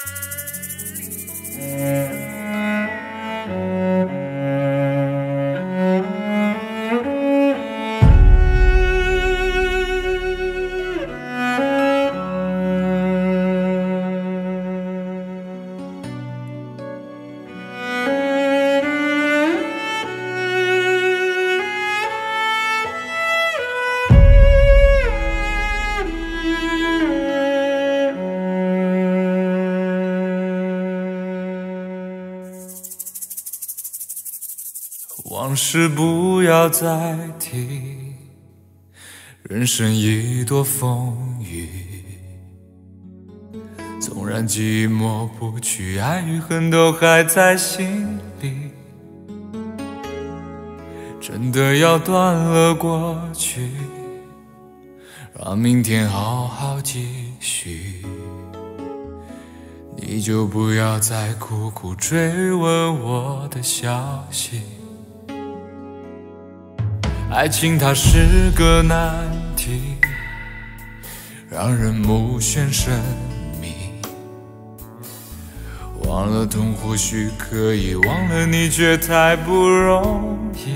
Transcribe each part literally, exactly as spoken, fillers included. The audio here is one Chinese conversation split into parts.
往事不要再提，人生已多风雨。纵然寂寞不去，爱与恨都还在心里。真的要断了过去，让明天好好继续。你就不要再苦苦追问我的消息。爱情它是个难题，让人目眩神迷。忘了痛或许可以，忘了你却太不容易。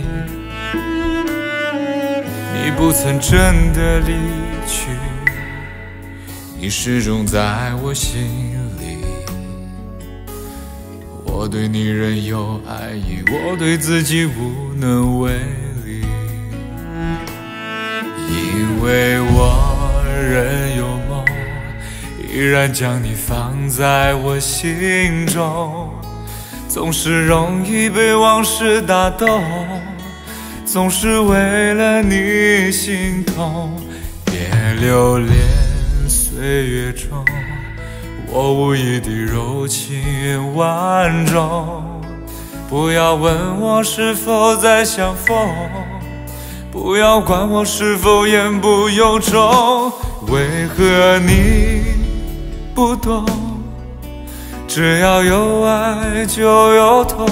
你不曾真的离去，你始终在我心里。我对你仍有爱意，我对自己无能为力。因为我仍有梦，依然将你放在我心中。总是容易被往事打动，总是为了你心痛。别留恋岁月中我无意的柔情万种。不要问我是否再相逢，不要管我是否言不由衷。为何你不懂？只要有爱就有痛。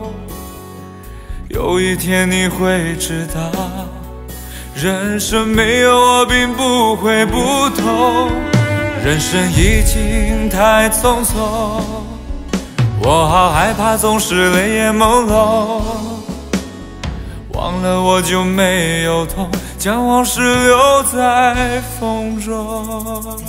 有一天你会知道，人生没有我并不会不同。人生已经太匆匆，我好害怕总是泪眼朦胧。忘了我就没有痛，将往事留在风中。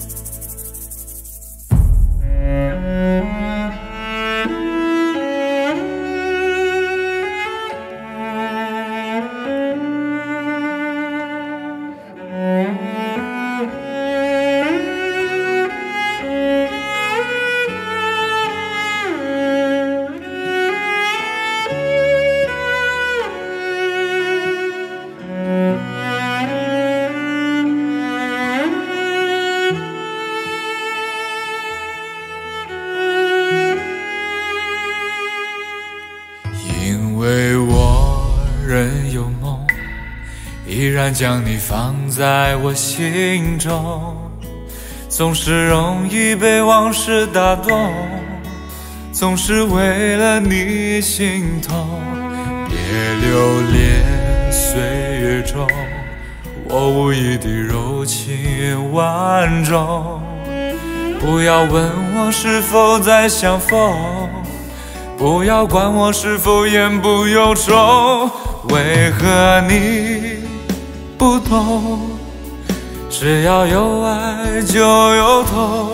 因为我仍有梦，依然将你放在我心中。总是容易被往事打动，总是为了你心痛。别留恋岁月中我无意的柔情万种。不要问我是否再相逢，不要管我是否言不由衷。为何你不懂？只要有爱就有痛。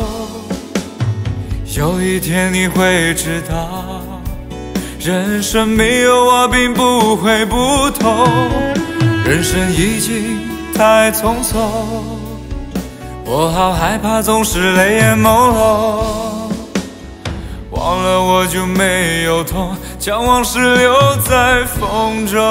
有一天你会知道，人生没有我并不会不同。人生已经太匆匆，我好害怕总是泪眼朦胧。忘了我就没有痛，将往事留在风中。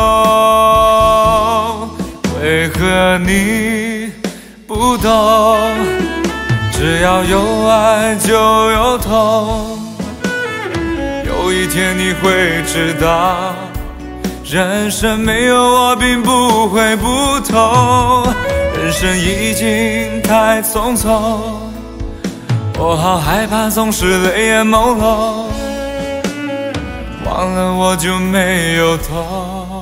为何你不懂？只要有爱就有痛。有一天你会知道，人生没有我并不会不同。人生已经太匆匆，我好害怕总是泪眼朦胧。忘了我就没有痛，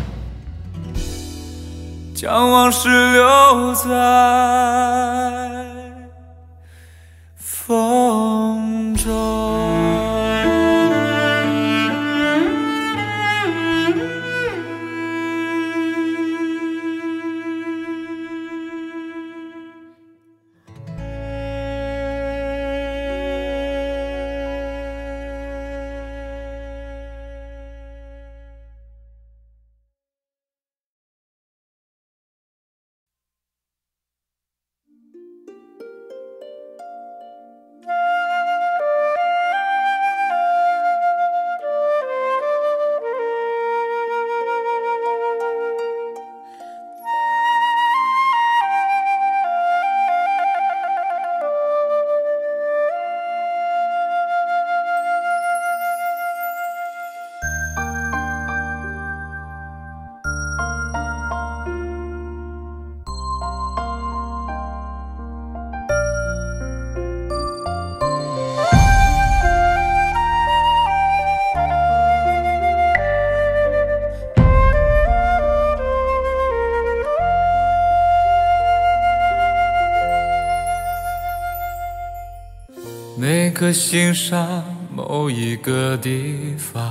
将往事留在风每颗心上某一个地方，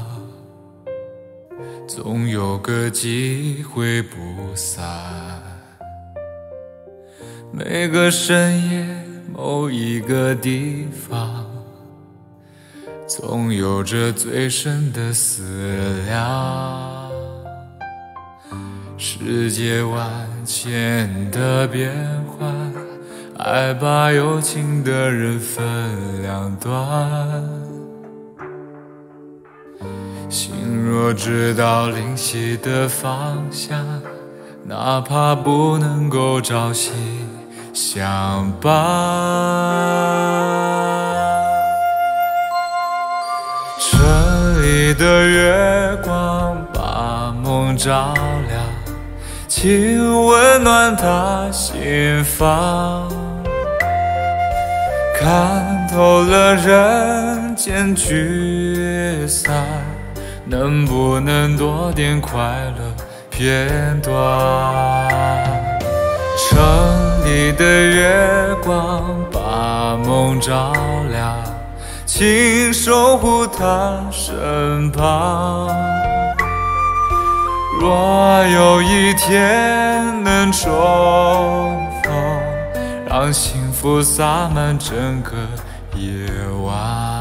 总有个机会不散。每个深夜某一个地方，总有着最深的思量。世界万千的变幻，爱把有情的人分两端。心若知道灵犀的方向，哪怕不能够朝夕相伴。城里的月光把梦照亮，请温暖他心房。看透了人间聚散，能不能多点快乐片段？城里的月光把梦照亮，请守护他身旁。若有一天能重逢，让幸福洒满整个夜晚。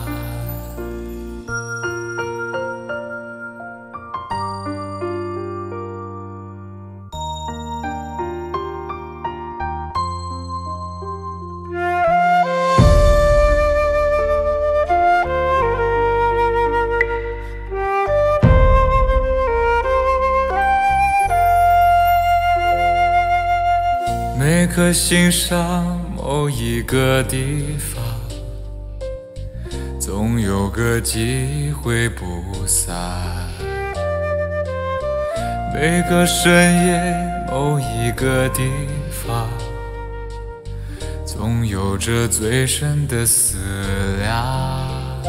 每颗心上某一个地方，总有个机会不散。每个深夜某一个地方，总有着最深的思量。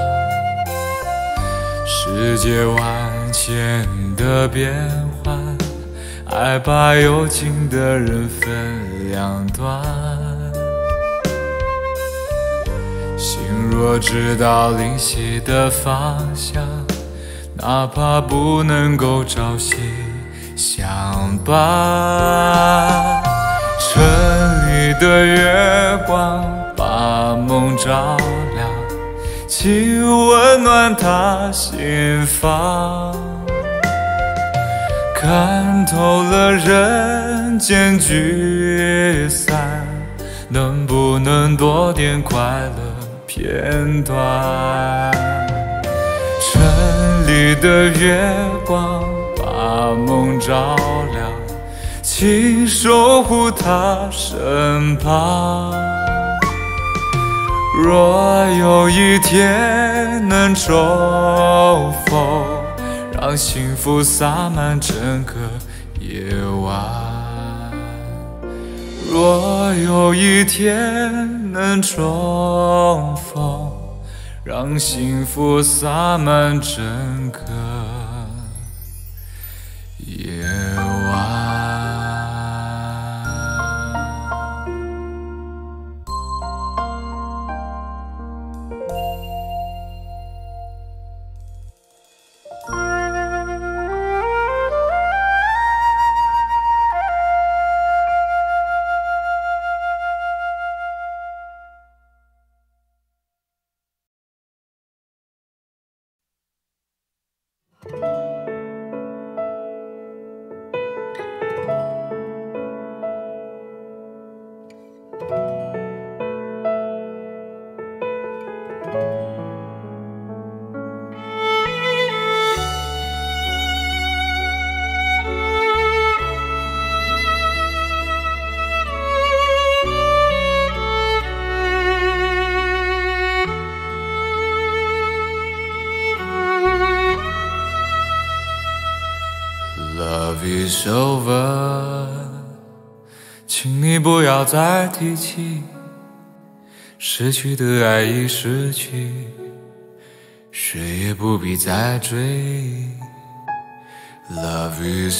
世界万千的变幻，爱把有情的人分两端。心若知道灵犀的方向，哪怕不能够朝夕相伴。城里的月光把梦照亮，请温暖他心房。看透了人间聚散，能不能多点快乐片段？城里的月光把梦照亮，请守护他身旁。若有一天能重逢，让幸福洒满整个夜晚。若有一天能重逢，让幸福洒满整个夜晚。Love is over， 请你不要再提起，失去的爱已失去，谁也不必再追。Love is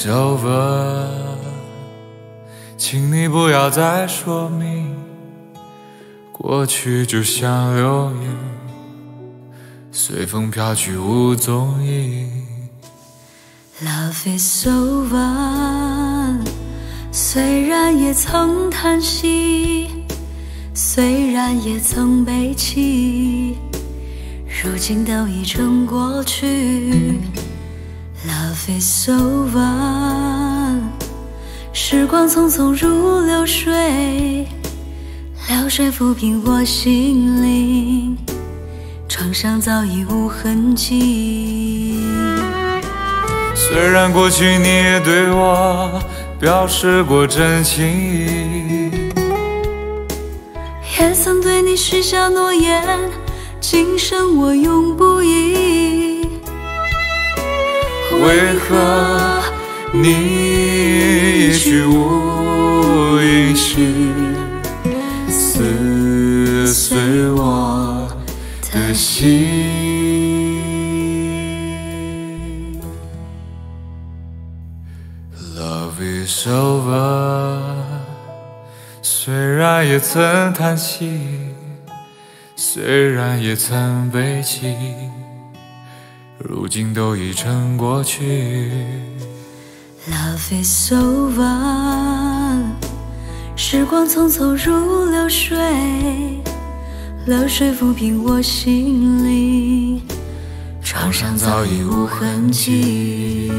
over， 请你不要再说明， 过去就像流云，随风飘去无踪影。 Love is over， 虽然也曾叹息，虽然也曾悲泣，如今都已成过去。Love is over， 时光匆匆如流水，流水抚平我心灵，创伤早已无痕迹。 虽然过去你也对我表示过真情意， 也曾对你许下诺言，今生我永不移。 为何你一去无音讯，撕碎我的心？Love is over， 虽然也曾叹息，虽然也曾悲泣，如今都已成过去。 Love is over， 时光匆匆如流水，流水抚平我心灵，创伤早已无痕迹。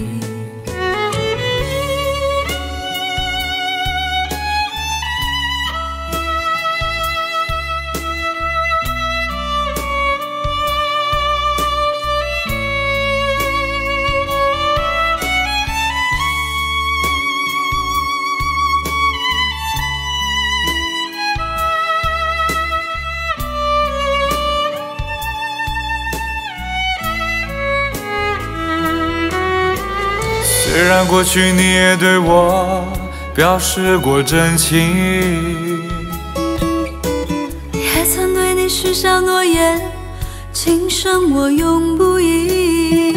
虽然过去你也对我表示过真情意， 也曾对你许下诺言，今生我永不移。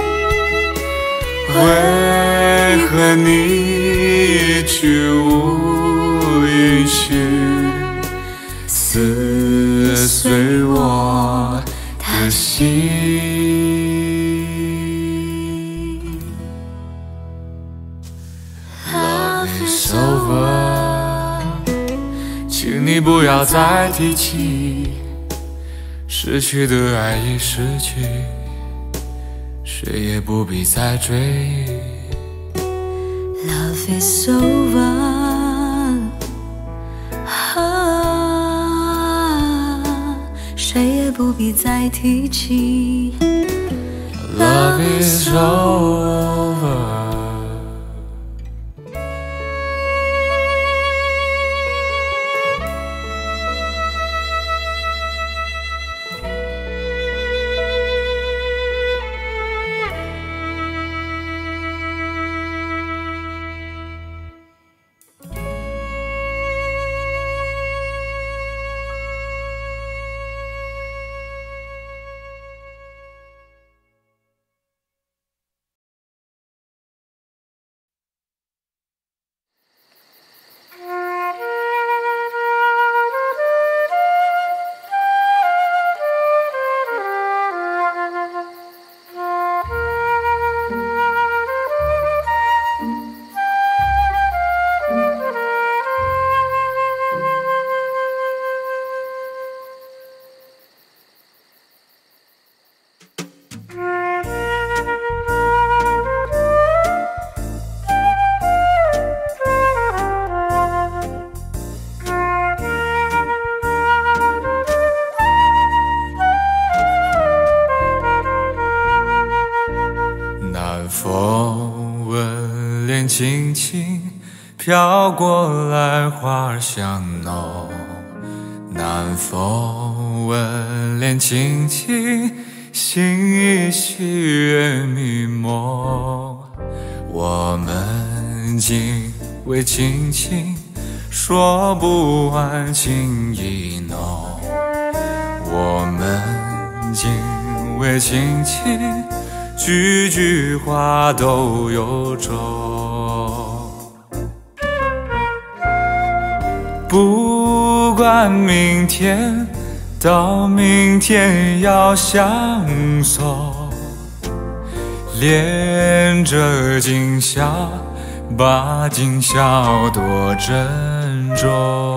为何你一去无音讯，撕碎我的心？It's over， 请你不要再提起，失去的爱已失去，谁也不必再追忆。 Love is over， 啊，谁也不必再提起。 Love is over。风吻脸轻轻飘过来，花儿香浓。南风吻脸轻轻，心依稀月迷蒙。我们仅为轻轻，说不完情意浓。我们仅为轻轻，句句话都有衷。不管明天到明天要相守，恋着今宵，把今宵多珍重。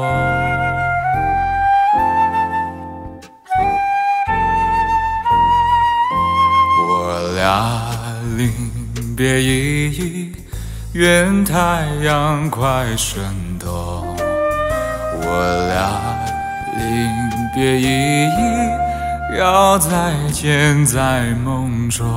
我俩临别依依，愿太阳快升东。我俩临别依依，要再见在梦中。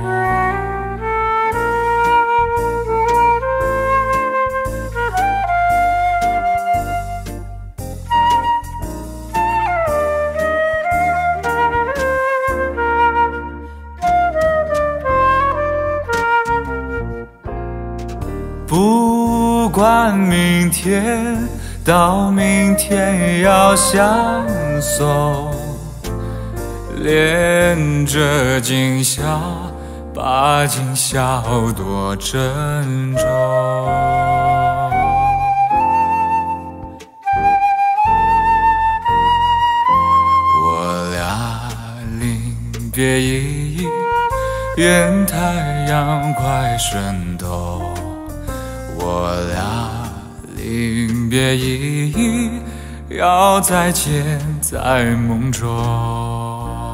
不管明天到明天要相守，恋着今宵，把今宵多珍重。我俩临别依依，愿太阳快升东。我俩临别依依，要再见在梦中。